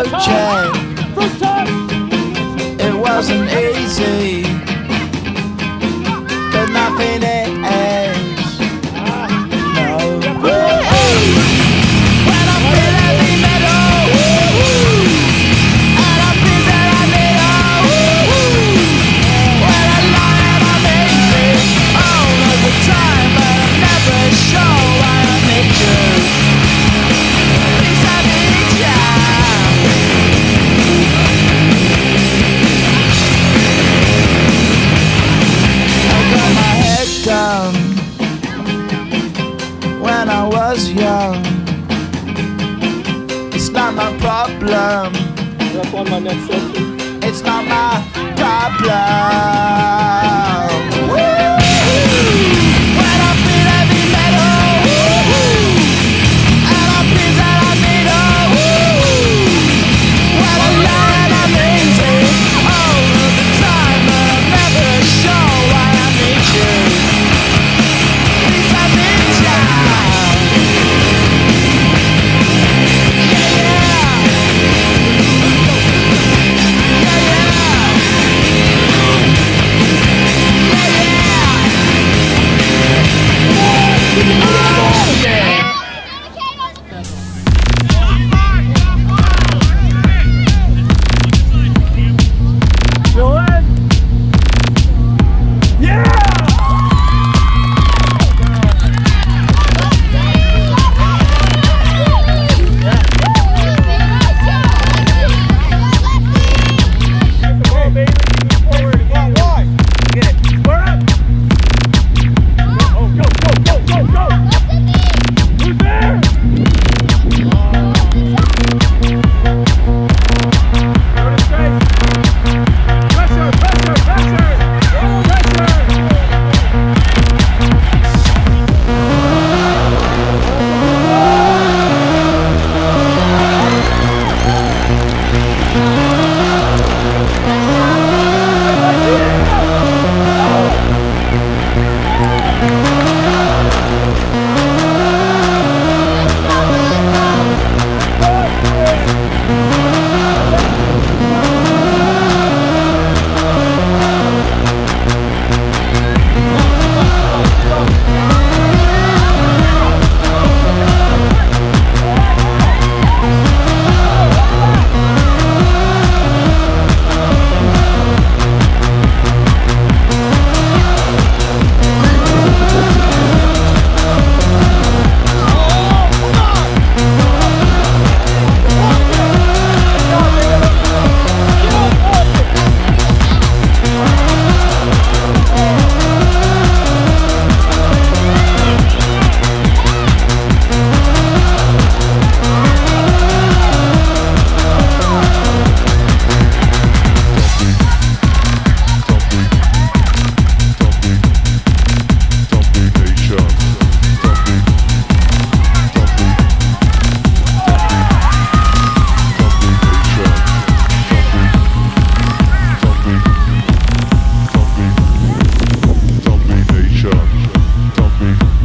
approaching. It wasn't easy, but nothing is. No. When I feel heavy metal, and I feel that I need when I lie and I'm easy all of the time, but I'm never sure why I need you. Please, I need ya. Down when I was young. It's not my problem. That's on my next section. It's not my problem. When I feel heavy metal, and I feel that I need when I lie and I'm easy all of the time, but I'm never sure why I need you.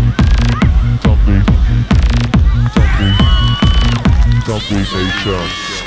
Nation.